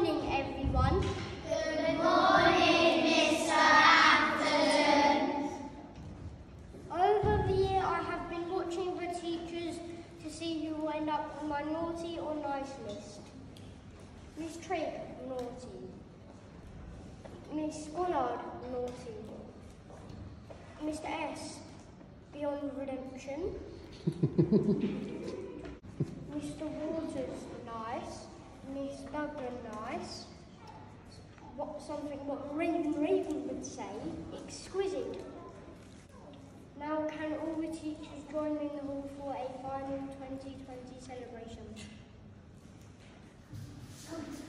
morning, everyone. Good morning, Mr. Hampton. Over the year, I have been watching the teachers to see who will end up on my naughty or nice list. Miss Trigg, naughty. Miss Goddard, naughty. Mr. S, beyond redemption. Mr. Waters, nice. Miss Duggan, nice. What Raven would say, exquisite. Now can all the teachers join me in the hall for a final 2020 celebration?